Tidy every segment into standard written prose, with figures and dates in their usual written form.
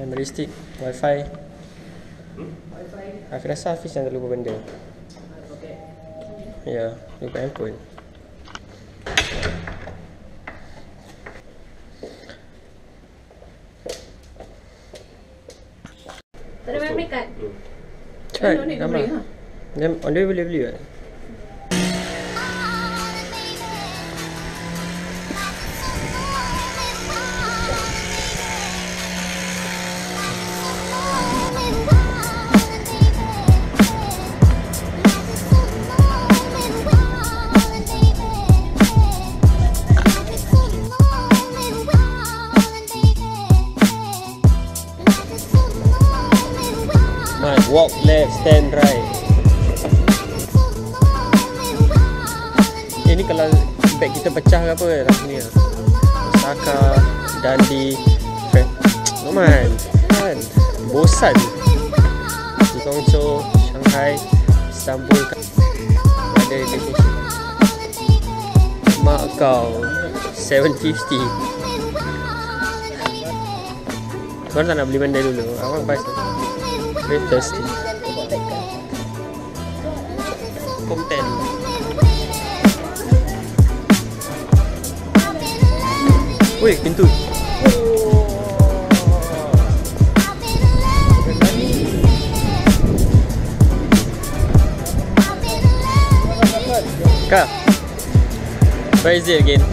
Memory stick, wifi. Aku rasa Hafiz yang terlupa benda. Ya, lupa handphone. Tak ada memory card? Cepat, No need to gambar. bring, ha? Then on the way boleh beli kan? Walk left, stand right. Ini kalau beg kita pecah ke apa dalam sini lah. Osaka, Dundee, Noman kan? Bosan. Di Guangzhou, Shanghai, Istanbul ada relationship. Mak kau 750. Korang tak nak beli benda dulu? Abang buy satu. Very thirsty. Konten. Woi, pintu. Kak, where is it again?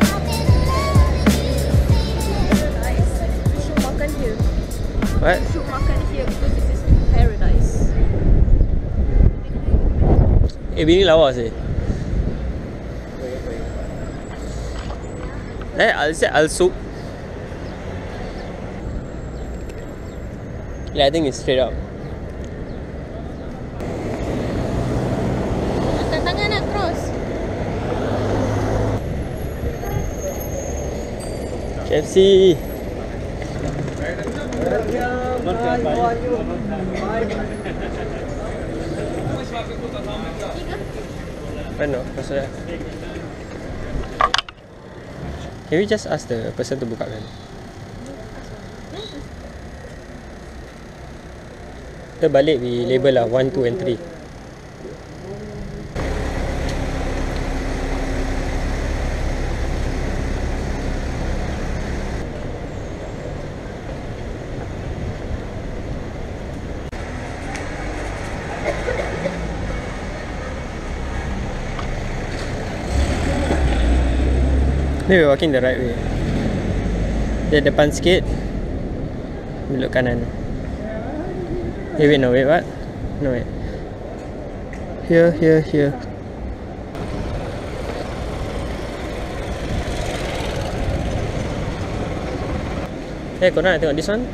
Should makan here. What? Should makan here because this is paradise. Bini lawa sih. I'll soup. Yeah, I think it's straight up. Angkat tangan nak cross. KFC. No, maksudnya. Can we just ask the person to buka kan? Kita balik we label lah 1, 2 and 3. Ni we're walking the right way. Dia depan sikit, belok kanan. Wait, no, wait, what? No, wait. Here. Hey, korang nak tengok this one? We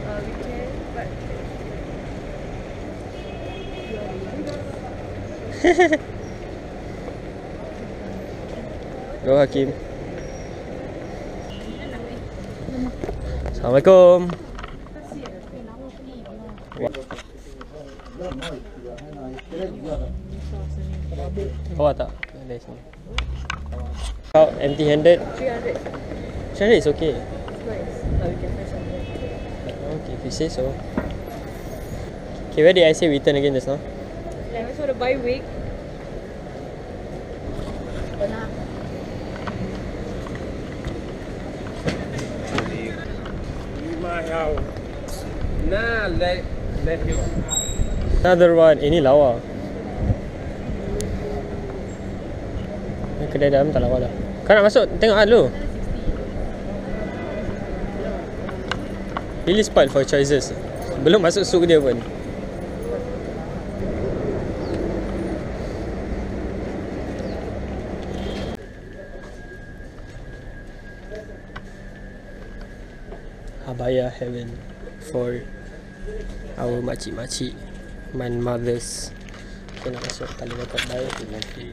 can, but Go Hakim. Assalamualaikum. Bawa tak? Ada sini. Kau empty handed? 300. 300 is okay. Nice. But we can find something. Okay, if you say so. Okay, where did I say return again just now? I also want to buy wig. Pernah. Nah, let you. Another one. Ini lawa. Kedai dalam tak lawa dah. Kau nak masuk? Tengok dulu. Really spoiled for choices. Belum masuk suku dia pun. Abaya heaven for our makcik-makcik, my mothers. Kita nak masuk tali dapat baik nanti.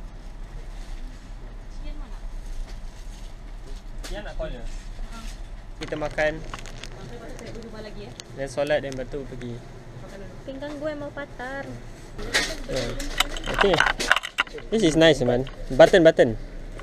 Dia nak call dia? kita makan, Jumpa lagi dan solat, dan lepas tu pergi. Pinggang gue mau patah. I think this is nice man. Button. Mana?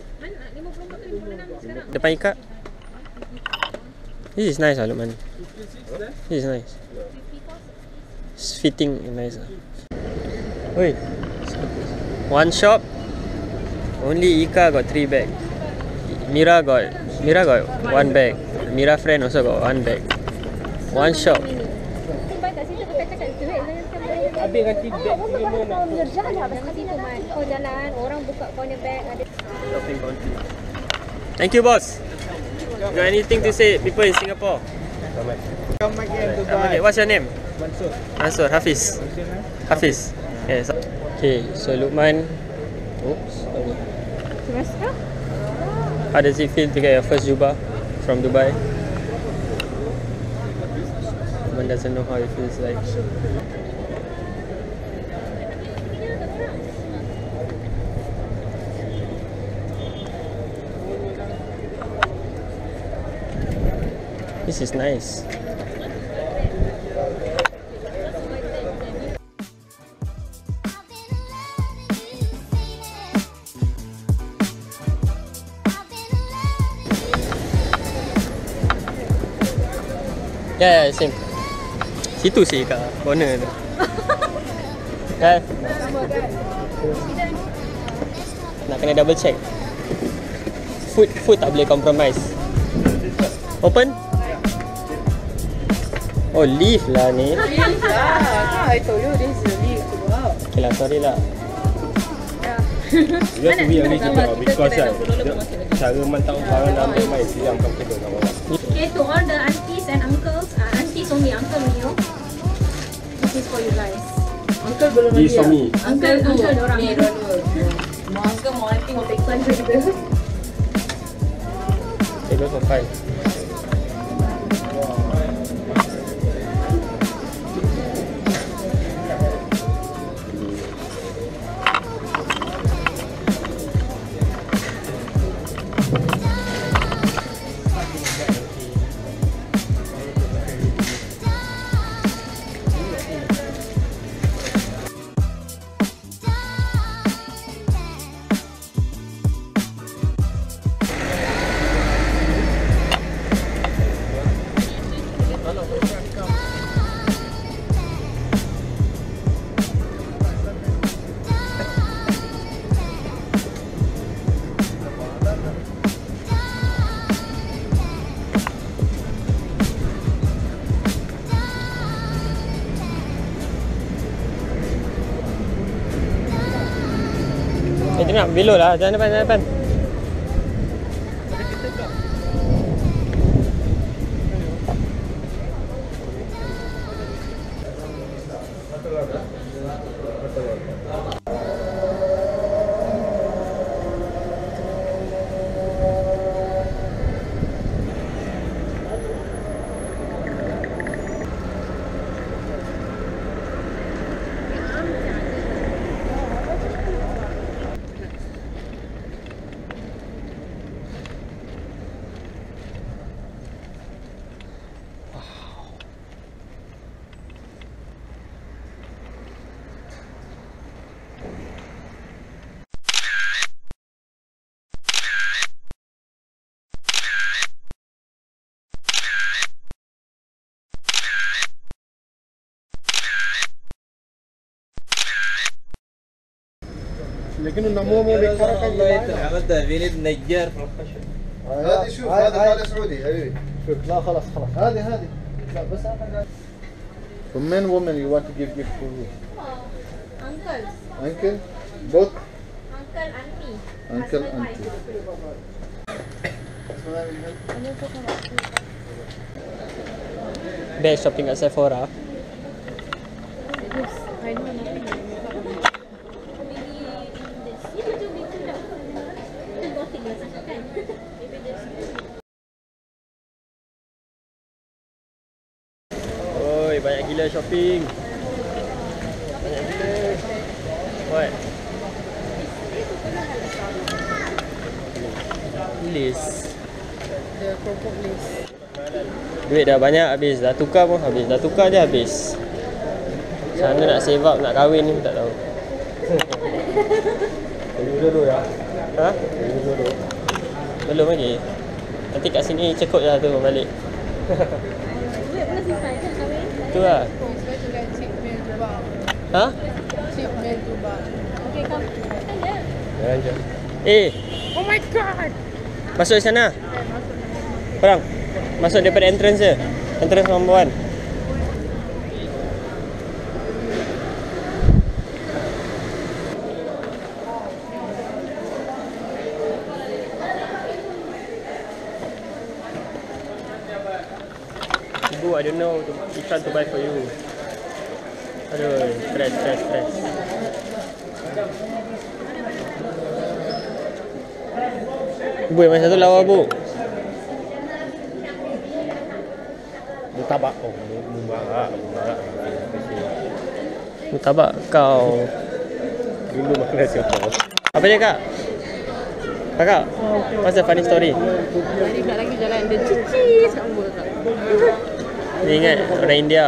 54 sekarang. Depan ikat. This is nice lah Luqman. This is nice. It's fitting nice lah. Oi. One shop. Only Ika got 3 bag. Mira got 1 bag. Mira friend also got 1 bag. One shop. Sampai kat situ kita cakap duit jangan sampai. Habis ganti beg semua nak. Kat situ man. Kau jalan, orang buka kau punya bag ada. Shopping country. Thank you boss. Got anything to say people in Singapore? Come again to Okay, what's your name? Mansur. Mansur, Hafiz. Hafiz. Yes. Okay, so Luqman. Oops. Sorry. Semester? How does it feel to get your first jubah from Dubai? Luqman doesn't know how it feels like. This is nice. Yeah, same. Situ sih kat corner tu. Kan? Nak kena double check. Food tak boleh compromise. Open? Oh, leaf lah ni. I told you this is really wow. Okay lah, sorry lah. You have to be really clear because cara mantau barang dalam beg mai siang comfortable nak bawa. Okay, to all the aunties and uncles, aunties only, uncle Mio. This is for you guys. Uncle belum This for me. Uncle dorang. Ni dua-dua. Mau uncle mau auntie mau take one juga. Okay, go for 5. Dia nak belok lah, jangan depan. लेकिन النمو مو بيتحرك عملت فينيد نجار هذه شوف هذا خالد سعودي حبيبي شوف لا خلاص هذه لا بس انا From men women you want to give gift for who? Uncle. Uncle? Both? Uncle, auntie. Uncle, auntie. Best shopping at Sephora. I know nothing. Oi, banyak gila shopping. Banyak gila. What? List. The keropok list. Duit dah banyak habis, dah tukar pun habis, dah tukar je habis. Sana nak save up, nak kahwin ni tak tahu. Jodoh ya. Ha? Jodoh. Belum lagi. Nanti kat sini cekut je tu balik. Duit pun simpan kan kahwin? Tu lah. Ha? Okay, come. Ada. Jangan je. Oh my god. Masuk di sana. Korang masuk daripada entrance je. Entrance nombor 1. Ibu, I don't know which one to buy for you. Aduh, stress. Bu, yang mana satu lawa bu? Mutabak. Oh, mubarak. Mutabak kau. Dulu makan siapa? Apa dia kak? Kakak, what's the funny story? Tadi pula lagi jalan dia cicis kat muka kak. Dia ingat orang India.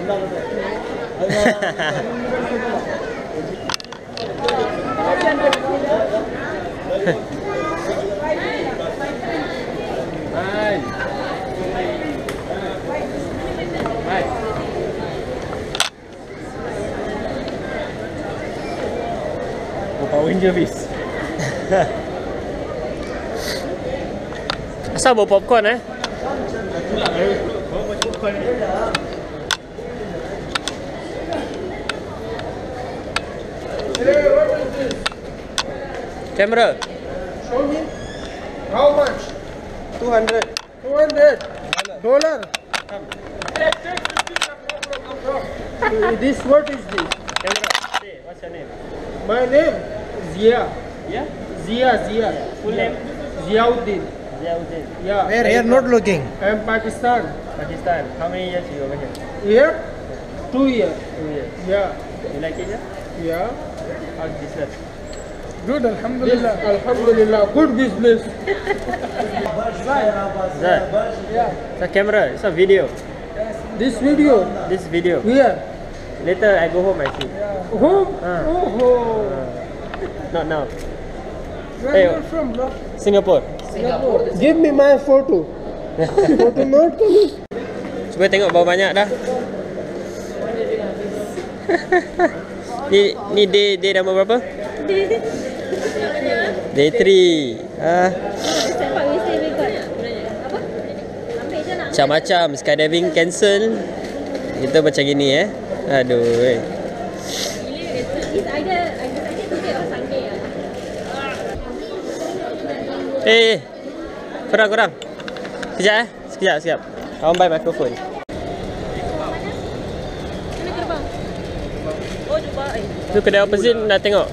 Power Ranger bis. Asal bawa popcorn Camera. Show me. How much? 200. $200. This what is this? Camera. Say, what's your name? My name Zia. Yeah? Zia. Full name? Ziauddin. Ziauddin. Yeah. Where you're not looking? I am Pakistan. Pakistan. How many years you over here? Here? 2 years. 2 years. Yeah. You like it here? Yeah. How's business? Good, Alhamdulillah. Alhamdulillah. Good business. Zat. Yeah. It's a camera. It's a video. This video. This video. Here. Later I go home I see. Home? Ah. Oh. Not now. Where Hey. you from, bro? Singapore. Give me my photo. Photo not coming. Cuba tengok berapa banyak dah. ni day nombor berapa? Day 3. Sempat we say we got apa? Ambil je nak. Macam-macam. Skydiving cancel. Kita macam gini Aduh. It's either today or Sunday Korang. Sekejap Sekejap. I want buy microphone. Mana gerbang? Oh Dubai. Tu kedai opposite nak tengok.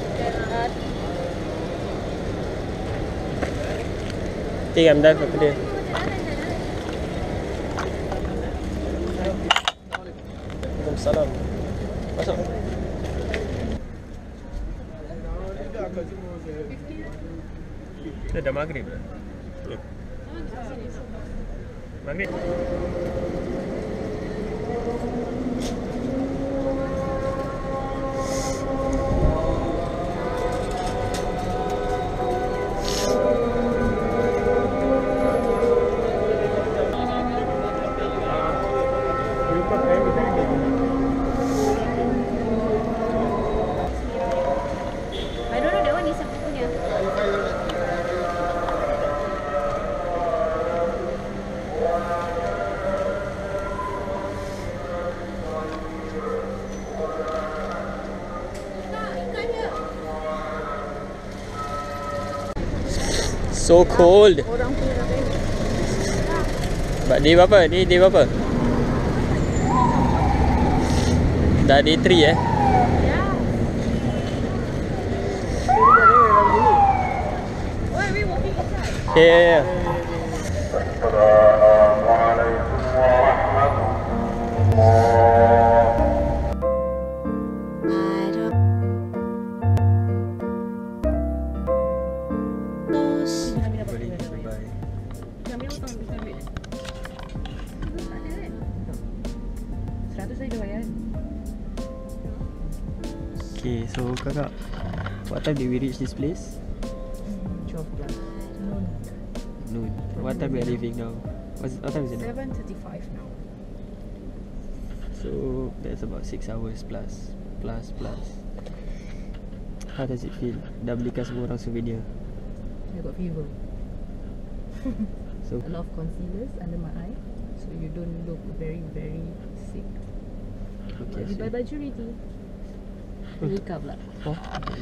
Okay, I'm done for today. Waalaikumsalam. Masuk. Dah maghrib dah. Maghrib. I don't know that one is siapa punya. So cold. Day berapa? Ni day berapa? Dah day 3 Why are we walking inside? Yeah. 100 saya dah bayar. Okay, so kakak, what time did we reach this place? 12 plus. Noon. What time we are leaving now? What time is it now? 7:35 now. So that's about 6 hours plus. How does it feel? Dah belikan semua orang souvenir. I got fever. So A lot of concealers under my eye, so you don't look very sick. okay, Beli so, baju ready. Ika pula. oh,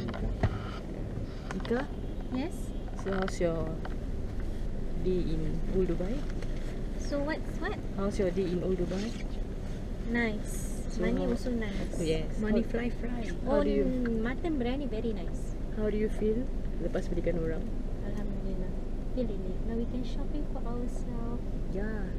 Ika, Yes. so how's your day in Old Dubai? So what? How's your day in Old Dubai? Nice. So- Money also nice. Oh, yes. Money fly. Oh, How do you mutton biryani very nice. feel lepas belikan orang? Alhamdulillah. Feel relief. Now we can shopping for ourselves. Yeah.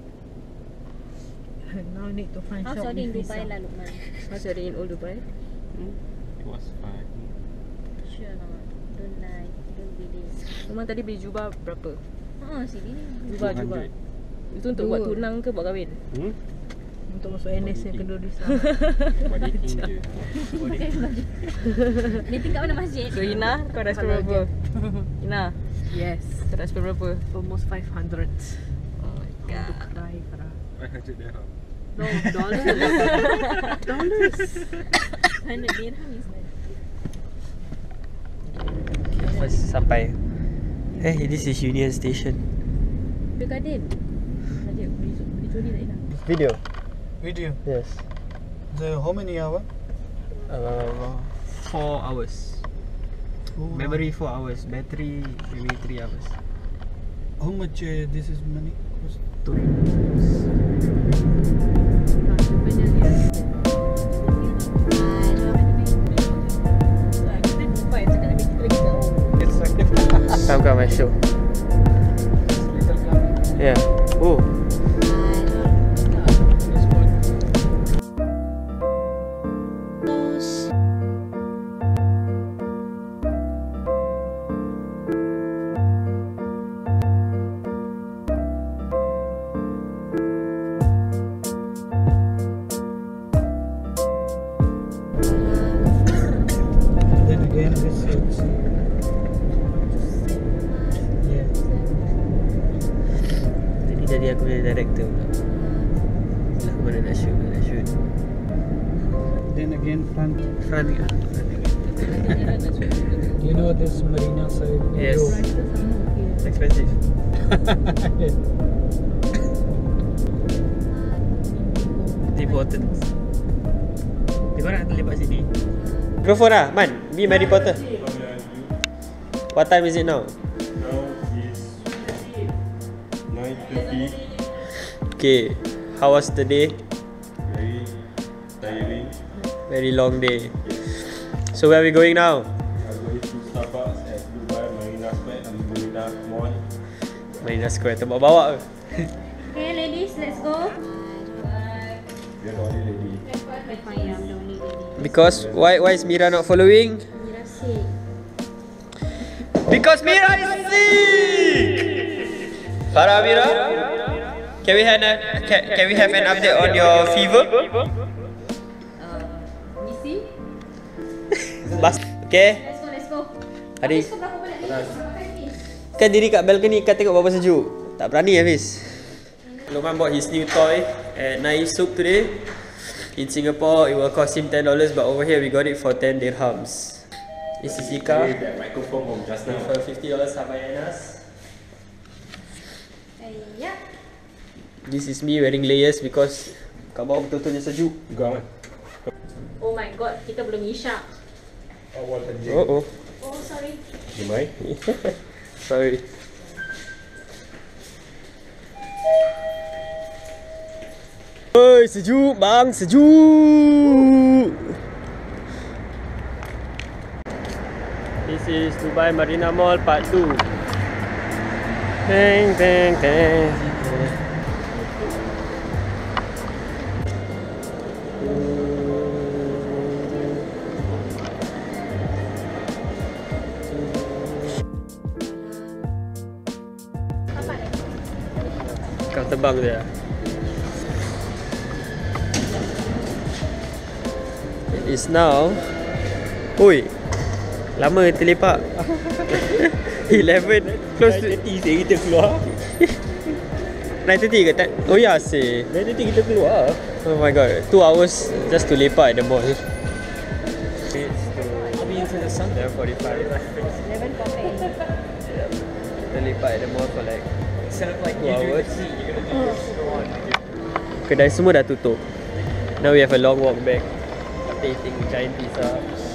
Now need to find How's shop your day in with Dubai visa. lah, Lukman? How's your day in Old Dubai? It was fine. Sure not. Don't lie. Don't be this. Rumah tadi beli jubah berapa? Sini ni. Jubah. 200. Itu untuk buat tunang ke buat kahwin? Untuk masuk NS yang kedua di sana. Buat dating je. Dia tingkat mana masjid? So Ina, kau dah spend berapa? Ina, Yes, kau dah spend berapa? almost 500. Oh my Untuk cry, Farah. 500 dirham. No, dollars. Dollars. 100 dirham is nice. first sampai. Hey, this is Union Station. Dia Garden. Tadi beli jodi tak Ina? Video. Video. Yes. How many hours? 4 hours. Memory 4 hours. Battery maybe 3 hours. How much this is money? Cost? 2. Come I show. Yeah. Oh. Then again, this is. Yeah. Jadi aku punya director pula. Bila aku mana nak shoot. Then again, front. Front ke? You know this marina side? Yes. road? It's expensive. It's important. Dia korang nak lepak sini. Mikrofon lah, Man. Be my reporter. What time is it now? Now is 9:30. Okay. How was the day? Very tiring. Very long day. So where are we going now? We are going to Starbucks at Dubai Marina Square and Marina Mall. Marina Square. Tempat bawa ke? Okay, ladies, let's go. We are not ready. Fine, I'm the only lady. Because why is Mira not following? Mira sick. Because Mira is sick. Farah Mira, can we have an update on your fever? Misi? Bas. Okay. Let's go. Adik. Kau berapa balik ni? Kan diri kat balcony kan tengok berapa sejuk. Tak berani Hafiz. Luqman bought his new toy at Naif Souk today. In Singapore, it will cost him $10, but over here we got it for 10 dirhams. This is Ika That microphone from just now. for $50 Hamayanas. Ya. This is me wearing layers because kat bawah betul-betulnya sejuk. Juga kan? Oh my god, kita belum isyak. Awal tadi. Oh. Oh, sorry. Gimai? Sorry. Oi, sejuk bang, sejuk. This is Dubai Marina Mall Part 2. Teng teng teng. Kau terbang dia. is now. Oi, lama terlepak. 11 close to 9:30 kita keluar. 9:30 ke? Oh ya sih. 9:30 kita keluar. Oh my god, 2 hours just to lepak at the mall. It's to be into the sun there 45. 11 coffee. Kita lepak at the mall for like 2 hours. Kedai semua dah tutup. Now we have a long walk back after eating giant pizza.